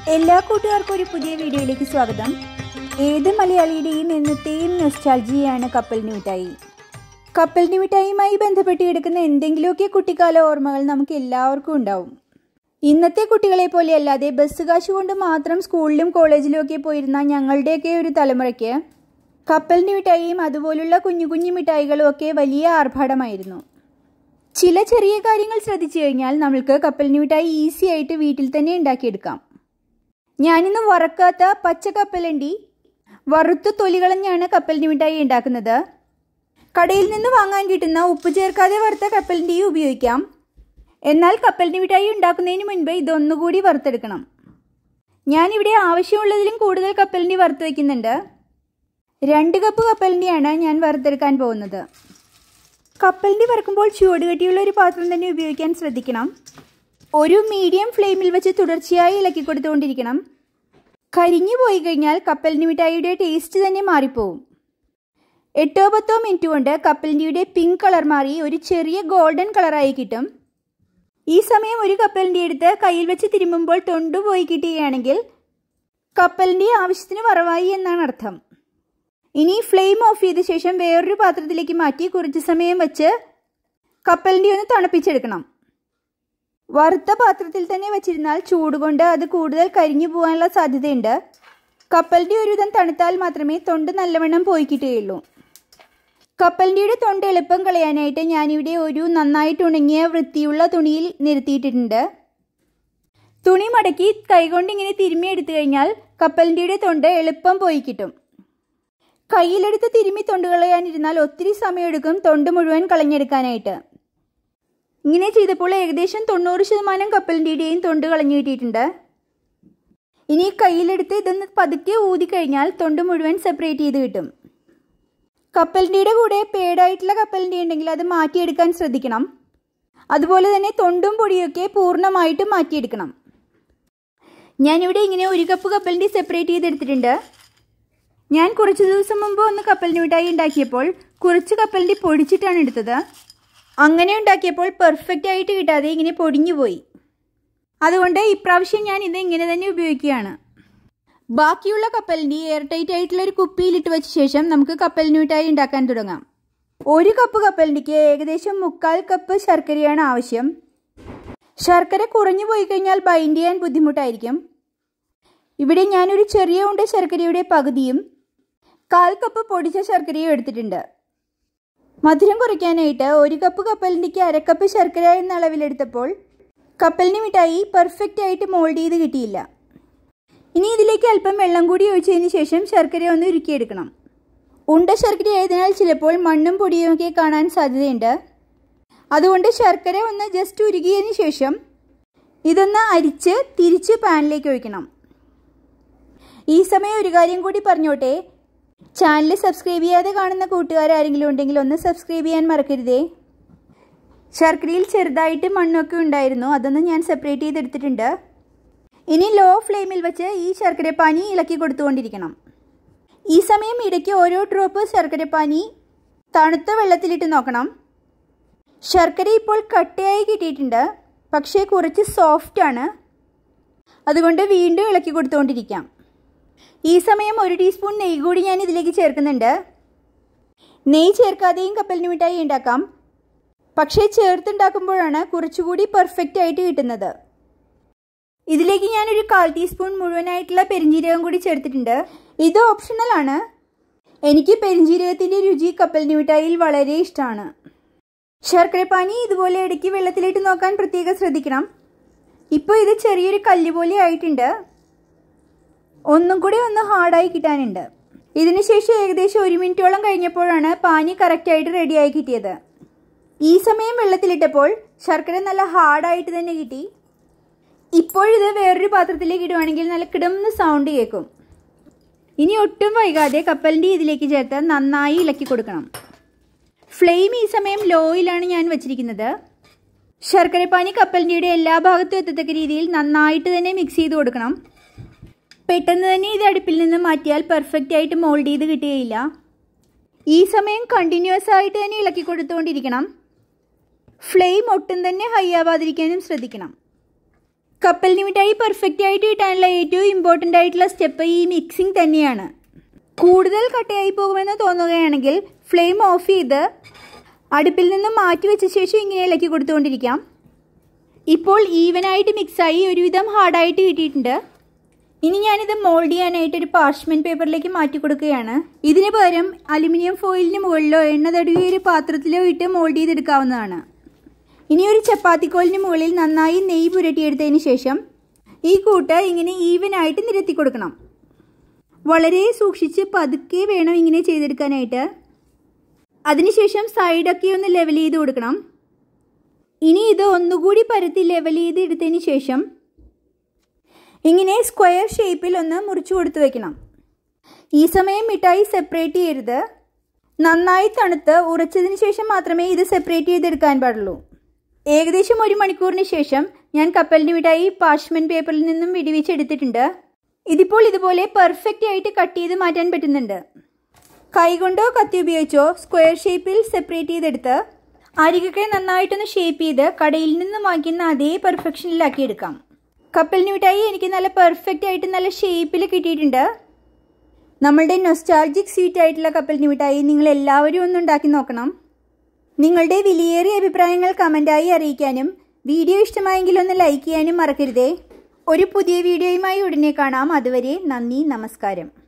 എല്ലാ കൂട്ടുകാർക്കും ഒരു പുതിയ വീഡിയോയിലേക്ക് സ്വാഗതം. ഏത് മലയാളിയുടെയും എന്നത്തെയും നൊസ്റ്റാൾജിയാണ് കപ്പലണ്ടി മിഠായി. കപ്പലണ്ടി മിഠായിയുമായി ബന്ധപ്പെട്ട് കിടക്കുന്ന എന്തെങ്കിലുമൊക്കെ കുട്ടിക്കാല ഓർമ്മകൾ നമുക്ക് എല്ലാവർക്കും ഉണ്ടാവും. ഇന്നത്തെ കുട്ടികളെ പോലെ അല്ലാതെ ബസ് കാശ് കൊണ്ട് മാത്രം സ്കൂളിലും കോളേജിലും ഒക്കെ പോയിരുന്ന ഞങ്ങളുടെയൊക്കെ ഒരു തലമുറയ്ക്ക് കപ്പലണ്ടി മിഠായിയും അതുപോലുള്ള കുഞ്ഞു കുഞ്ഞു മിഠായികളും ഒക്കെ വലിയ ആർഭാടമായിരുന്നു. ചില ചെറിയ കാര്യങ്ങൾ ശ്രദ്ധിച്ചു കഴിഞ്ഞാൽ നമ്മൾക്ക് കപ്പലണ്ടി മിഠായി ഈസി ആയിട്ട് വീട്ടിൽ തന്നെ ഉണ്ടാക്കിയെടുക്കാം. ഞാനിന്ന് വറക്കാത്ത പച്ച കപ്പലണ്ടി വറുത്ത് തൊലി കളഞ്ഞാണ് കപ്പലണ്ടി മിഠായി ഉണ്ടാക്കുന്നത്. കടയിൽ നിന്ന് വാങ്ങാൻ കിട്ടുന്ന ഉപ്പ് ചേർക്കാതെ വറുത്ത കപ്പലണ്ടിയും ഉപയോഗിക്കാം. എന്നാൽ കപ്പലണ്ടി മിഠായി ഉണ്ടാക്കുന്നതിന് മുൻപ് ഇതൊന്നുകൂടി വറുത്തെടുക്കണം. ഞാനിവിടെ ആവശ്യമുള്ളതിലും കൂടുതൽ കപ്പലണ്ടി വറുത്ത് വയ്ക്കുന്നുണ്ട്. 2 കപ്പ് കപ്പലണ്ടിയാണ് ഞാൻ വറുത്തെടുക്കാൻ പോകുന്നത്. കപ്പലണ്ടി വറുക്കുമ്പോൾ ചുവടുകട്ടിയുള്ള ഒരു പാത്രം തന്നെ ഉപയോഗിക്കാൻ ശ്രദ്ധിക്കണം. ഒരു മീഡിയം ഫ്ലെയിമിൽ വെച്ച് തുടർച്ചയായി ഇളക്കി കൊടുത്തുകൊണ്ടിരിക്കണം. കരിഞ്ഞു പോയി കഴിഞ്ഞാൽ കപ്പലണ്ടി മിഠായിയുടെ ടേസ്റ്റ് തന്നെ മാറിപ്പോവും. 8-10 മിനിറ്റ് കൊണ്ട് കപ്പലണ്ടിയുടെ പിങ്ക് കളർ മാറി ഒരു ചെറിയ ഗോൾഡൻ കളറായി കിട്ടും. ഈ സമയം ഒരു കപ്പലണ്ടി എടുത്ത് കയ്യിൽ വെച്ച് തിരുമ്മുമ്പോൾ തൊണ്ടുപോയി കിട്ടുകയാണെങ്കിൽ കപ്പലണ്ടി ആവശ്യത്തിന് വറവായി എന്നാണ് അർത്ഥം. ഇനി ഫ്ലെയിം ഓഫ് ചെയ്ത ശേഷം വേറൊരു പാത്രത്തിലേക്ക് മാറ്റി കുറച്ച് സമയം വെച്ച് കപ്പലണ്ടി ഒന്ന് തണുപ്പിച്ചെടുക്കണം. വറുത്ത പാത്രത്തിൽ തന്നെ വെച്ചിരുന്നാൽ ചൂടുകൊണ്ട് അത് കൂടുതൽ കരിഞ്ഞു പോകാനുള്ള സാധ്യതയുണ്ട്. കപ്പലണ്ടി ഒരുവിധം തണുത്താൽ മാത്രമേ തൊണ്ട് നല്ലവണ്ണം പോയി കിട്ടുകയുള്ളൂ. കപ്പലണ്ടിയുടെ തൊണ്ട് എളുപ്പം കളയാനായിട്ട് ഞാനിവിടെ ഒരു നന്നായിട്ട് ഉണങ്ങിയ വൃത്തിയുള്ള തുണിയിൽ നിരത്തിയിട്ടിട്ടുണ്ട്. തുണി മടക്കി കൈകൊണ്ട് ഇങ്ങനെ തിരുമ്മി എടുത്തു കഴിഞ്ഞാൽ കപ്പലണ്ടിയുടെ തൊണ്ട് എളുപ്പം പോയി കിട്ടും. കയ്യിലെടുത്ത് തിരുമ്മി തൊണ്ട് കളയാനിരുന്നാൽ ഒത്തിരി സമയമെടുക്കും തൊണ്ട് മുഴുവൻ കളഞ്ഞെടുക്കാനായിട്ട്. ഇങ്ങനെ ചെയ്തപ്പോൾ ഏകദേശം 90% കപ്പലണ്ടിയുടെയും തൊണ്ട് കളഞ്ഞു കിട്ടിയിട്ടുണ്ട്. ഇനി കയ്യിലെടുത്ത് ഇതൊന്ന് പതുക്കെ ഊതിക്കഴിഞ്ഞാൽ തൊണ്ട് മുഴുവൻ സെപ്പറേറ്റ് ചെയ്ത് കിട്ടും. കപ്പലണ്ടിയുടെ കൂടെ പേടായിട്ടുള്ള കപ്പലണ്ടി ഉണ്ടെങ്കിൽ അത് മാറ്റിയെടുക്കാൻ ശ്രദ്ധിക്കണം. അതുപോലെ തന്നെ തൊണ്ടും പൊടിയൊക്കെ പൂർണ്ണമായിട്ടും മാറ്റിയെടുക്കണം. ഞാനിവിടെ ഇങ്ങനെ 1 കപ്പ് കപ്പലണ്ടി സെപ്പറേറ്റ് ചെയ്തെടുത്തിട്ടുണ്ട്. ഞാൻ കുറച്ച് ദിവസം മുമ്പ് ഒന്ന് കപ്പലണ്ടി മിഠായി ഉണ്ടാക്കിയപ്പോൾ കുറച്ച് കപ്പലണ്ടി പൊടിച്ചിട്ടാണ് എടുത്തത്. അങ്ങനെ ഉണ്ടാക്കിയപ്പോൾ പെർഫെക്റ്റ് ആയിട്ട് കിട്ടാതെ ഇങ്ങനെ പൊടിഞ്ഞു പോയി. അതുകൊണ്ട് ഇപ്രാവശ്യം ഞാൻ ഇത് ഇങ്ങനെ തന്നെ ഉപയോഗിക്കുകയാണ്. ബാക്കിയുള്ള കപ്പലണ്ടി എയർ ടൈറ്റ് ആയിട്ടുള്ള ഒരു കുപ്പിയിലിട്ട് വെച്ച ശേഷം നമുക്ക് കപ്പലണ്ടി മിഠായി ഉണ്ടാക്കാൻ തുടങ്ങാം. 1 കപ്പ് കപ്പലണ്ടിക്ക് ഏകദേശം 3/4 കപ്പ് ശർക്കരയാണ് ആവശ്യം. ശർക്കര കുറഞ്ഞു പോയി കഴിഞ്ഞാൽ ബൈൻഡ് ചെയ്യാൻ ബുദ്ധിമുട്ടായിരിക്കും. ഇവിടെ ഞാനൊരു ചെറിയ ഉണ്ട ശർക്കരയുടെ പകുതിയും 1/4 കപ്പ് പൊടിച്ച ശർക്കരയും എടുത്തിട്ടുണ്ട്. മധുരം കുറയ്ക്കാനായിട്ട് 1 കപ്പ് കപ്പലണ്ടിക്ക് 1/2 കപ്പ് ശർക്കര എന്ന അളവിലെടുത്തപ്പോൾ കപ്പലണ്ടി മിഠായി പെർഫെക്റ്റ് ആയിട്ട് മോൾഡ് ചെയ്ത് കിട്ടിയില്ല. ഇനി ഇതിലേക്ക് അല്പം വെള്ളം കൂടി ഒഴിച്ചതിന് ശേഷം ശർക്കര ഒന്ന് ഉരുക്കിയെടുക്കണം. ഉണ്ട ശർക്കര ആയതിനാൽ ചിലപ്പോൾ മണ്ണും പൊടിയും ഒക്കെ കാണാൻ സാധ്യതയുണ്ട്. അതുകൊണ്ട് ശർക്കര ഒന്ന് ജസ്റ്റ് ഉരുകിയതിന് ശേഷം ഇതൊന്ന് അരിച്ച് തിരിച്ച് പാനിലേക്ക് ഒഴിക്കണം. ഈ സമയം ഒരു കാര്യം കൂടി പറഞ്ഞോട്ടെ, ചാനൽ സബ്സ്ക്രൈബ് ചെയ്യാതെ കാണുന്ന കൂട്ടുകാരെങ്കിലും ഉണ്ടെങ്കിൽ ഒന്ന് സബ്സ്ക്രൈബ് ചെയ്യാൻ മറക്കരുതേ. ശർക്കരയിൽ ചെറുതായിട്ട് മണ്ണൊക്കെ ഉണ്ടായിരുന്നു, അതൊന്ന് ഞാൻ സെപ്പറേറ്റ് ചെയ്തെടുത്തിട്ടുണ്ട്. ഇനി ലോ ഫ്ലെയിമിൽ വെച്ച് ഈ ശർക്കരപ്പാനി ഇളക്കി കൊടുത്തുകൊണ്ടിരിക്കണം. ഈ സമയം ഇടയ്ക്ക് ഓരോ ഡ്രോപ്പ് ശർക്കരപ്പാനി തണുത്ത വെള്ളത്തിലിട്ട് നോക്കണം. ശർക്കര ഇപ്പോൾ കട്ടയായി കിട്ടിയിട്ടുണ്ട്, പക്ഷേ കുറച്ച് സോഫ്റ്റാണ്. അതുകൊണ്ട് വീണ്ടും ഇളക്കി കൊടുത്തുകൊണ്ടിരിക്കാം. ഈ സമയം 1 ടീസ്പൂൺ നെയ്യ് കൂടി ഞാൻ ഇതിലേക്ക് ചേർക്കുന്നുണ്ട്. നെയ്യ് ചേർക്കാതെയും കപ്പലണ്ടി മിഠായി ഉണ്ടാക്കാം, പക്ഷേ ചേർത്തുണ്ടാക്കുമ്പോഴാണ് കുറച്ചുകൂടി പെർഫെക്റ്റ് ആയിട്ട് കിട്ടുന്നത്. ഇതിലേക്ക് ഞാനൊരു 1/4 ടീസ്പൂൺ മുഴുവനായിട്ടുള്ള പെരിഞ്ജീരകം കൂടി ചേർത്തിട്ടുണ്ട്. ഇത് ഓപ്ഷണലാണ്. എനിക്ക് പെരിഞ്ജീരകത്തിൻ്റെ രുചി കപ്പലണ്ടി മിഠായിയിൽ വളരെ ഇഷ്ടമാണ്. ശർക്കരപ്പാനി ഇതുപോലെ ഇടയ്ക്ക് വെള്ളത്തിലിട്ട് നോക്കാൻ പ്രത്യേകം ശ്രദ്ധിക്കണം. ഇപ്പോൾ ഇത് ചെറിയൊരു കല്ല് പോലെ ആയിട്ടുണ്ട്. ഒന്നും കൂടി ഒന്ന് ഹാർഡായി കിട്ടാനുണ്ട്. ഇതിനുശേഷം ഏകദേശം 1 മിനിറ്റോളം കഴിഞ്ഞപ്പോഴാണ് പാനി കറക്റ്റായിട്ട് റെഡിയായി കിട്ടിയത്. ഈ സമയം വെള്ളത്തിലിട്ടപ്പോൾ ശർക്കര നല്ല ഹാർഡായിട്ട് തന്നെ കിട്ടി. ഇപ്പോഴിത് വേറൊരു പാത്രത്തിലേക്ക് ഇടുവാണെങ്കിൽ നല്ല കിടന്ന് സൗണ്ട് കേൾക്കും. ഇനി ഒട്ടും വൈകാതെ കപ്പലണ്ടി ഇതിലേക്ക് ചേർത്ത് നന്നായി ഇളക്കി കൊടുക്കണം. ഫ്ലെയിം ഈ സമയം ലോയിലാണ് ഞാൻ വെച്ചിരിക്കുന്നത്. ശർക്കരപ്പാനി കപ്പലണ്ടിയുടെ എല്ലാ ഭാഗത്തും എത്തത്തക്ക രീതിയിൽ നന്നായിട്ട് തന്നെ മിക്സ് ചെയ്ത് കൊടുക്കണം. പെട്ടെന്ന് തന്നെ ഇത് അടുപ്പിൽ നിന്ന് മാറ്റിയാൽ പെർഫെക്റ്റ് ആയിട്ട് മോൾഡ് ചെയ്ത് കിട്ടുകയില്ല. ഈ സമയം കണ്ടിന്യൂസ് ആയിട്ട് തന്നെ ഇളക്കി കൊടുത്തുകൊണ്ടിരിക്കണം. ഫ്ലെയിം ഒട്ടും തന്നെ ഹൈ ആവാതിരിക്കാനും ശ്രദ്ധിക്കണം. കപ്പലണ്ടി മിഠായി പെർഫെക്റ്റ് ആയിട്ട് കിട്ടാനുള്ള ഏറ്റവും ഇമ്പോർട്ടൻ്റ് ആയിട്ടുള്ള സ്റ്റെപ്പ് ഈ മിക്സിംഗ് തന്നെയാണ്. കൂടുതൽ കട്ടയായി പോകുമെന്ന് തോന്നുകയാണെങ്കിൽ ഫ്ലെയിം ഓഫ് ചെയ്ത് അടുപ്പിൽ നിന്ന് മാറ്റി വെച്ച ശേഷം ഇങ്ങനെ ഇളക്കി കൊടുത്തുകൊണ്ടിരിക്കാം. ഇപ്പോൾ ഈവനായിട്ട് മിക്സായി ഒരുവിധം ഹാർഡായിട്ട് കിട്ടിയിട്ടുണ്ട്. ഇനി ഞാനിത് മോൾഡ് ചെയ്യാനായിട്ട് ഒരു പാർച്ച്മെൻറ്റ് പേപ്പറിലേക്ക് മാറ്റി കൊടുക്കുകയാണ്. ഇതിന് പകരം അലുമിനിയം ഫോയിലിന് മുകളിലോ എണ്ണ തടവിയ ഒരു പാത്രത്തിലോ ഇട്ട് മോൾഡ് ചെയ്തെടുക്കാവുന്നതാണ്. ഇനി ഒരു ചപ്പാത്തിക്കോലിന് മുകളിൽ നന്നായി നെയ്യ് പുരട്ടിയെടുത്തതിന് ശേഷം ഈ കൂട്ട് ഇങ്ങനെ ഈവനായിട്ട് നിരത്തി കൊടുക്കണം. വളരെ സൂക്ഷിച്ച് പതുക്കെ വേണം ഇങ്ങനെ ചെയ്തെടുക്കാനായിട്ട്. അതിനുശേഷം സൈഡൊക്കെ ഒന്ന് ലെവൽ ചെയ്ത് കൊടുക്കണം. ഇനി ഇത് ഒന്നുകൂടി പരത്തി ലെവൽ ചെയ്ത് എടുത്തതിന് ശേഷം ഇങ്ങനെ സ്ക്വയർ ഷേപ്പിൽ ഒന്ന് മുറിച്ചു കൊടുത്തു വെക്കണം. ഈ സമയം മിഠായി സെപ്പറേറ്റ് ചെയ്യരുത്. നന്നായി തണുത്ത് ഉറച്ചതിന് ശേഷം മാത്രമേ ഇത് സെപ്പറേറ്റ് ചെയ്തെടുക്കാൻ പാടുള്ളൂ. ഏകദേശം 1 മണിക്കൂറിന് ശേഷം ഞാൻ കപ്പലണ്ടി മിഠായി പാർച്ച്മെൻറ്റ് പേപ്പറിൽ നിന്നും വിടുവിച്ചെടുത്തിട്ടുണ്ട്. ഇതിപ്പോൾ ഇതുപോലെ പെർഫെക്റ്റ് ആയിട്ട് കട്ട് ചെയ്ത് മാറ്റാൻ പറ്റുന്നുണ്ട്. കൈകൊണ്ടോ കത്തി ഉപയോഗിച്ചോ സ്ക്വയർ ഷേപ്പിൽ സെപ്പറേറ്റ് ചെയ്തെടുത്ത് അരികൊക്കെ നന്നായിട്ടൊന്ന് ഷേപ്പ് ചെയ്ത് കടയിൽ നിന്ന് വാങ്ങിക്കുന്ന അതേ പെർഫെക്ഷനിലാക്കി എടുക്കാം. കപ്പലണ്ടി മിഠായി എനിക്ക് നല്ല പെർഫെക്റ്റ് ആയിട്ട് നല്ല ഷേപ്പിൽ കിട്ടിയിട്ടുണ്ട്. നമ്മളുടെ നൊസ്റ്റാൾജിക് സ്വീറ്റ് ആയിട്ടുള്ള കപ്പലണ്ടി മിഠായി നിങ്ങൾ എല്ലാവരും ഒന്ന് ഉണ്ടാക്കി നോക്കണം. നിങ്ങളുടെ വിലയേറിയ അഭിപ്രായങ്ങൾ കമൻറ്റായി അറിയിക്കാനും വീഡിയോ ഇഷ്ടമായെങ്കിൽ ഒന്ന് ലൈക്ക് ചെയ്യാനും മറക്കരുതേ. ഒരു പുതിയ വീഡിയോയുമായി ഉടനെ കാണാം. അതുവരെ നന്ദി, നമസ്കാരം.